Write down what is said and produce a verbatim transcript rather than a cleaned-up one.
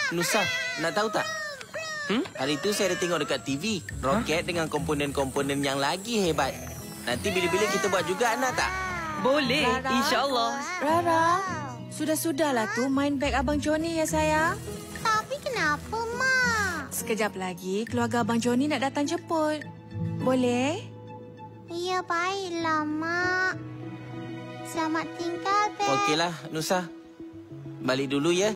Nusa, nak tahu tak? Hmm? Hari itu saya ada tengok dekat T V. Roket huh? dengan komponen-komponen yang lagi hebat. Nanti bila-bila kita buat juga, nak tak? Boleh, insyaAllah. Rara, sudah-sudahlah tu main beg Abang Johnny ya, sayang. Tapi kenapa, Mak? Sekejap lagi, keluarga Abang Johnny nak datang jemput. Boleh? Ya, baiklah, Mak. Selamat tinggal, Beb. Okeylah, Nusa. Balik dulu, ya.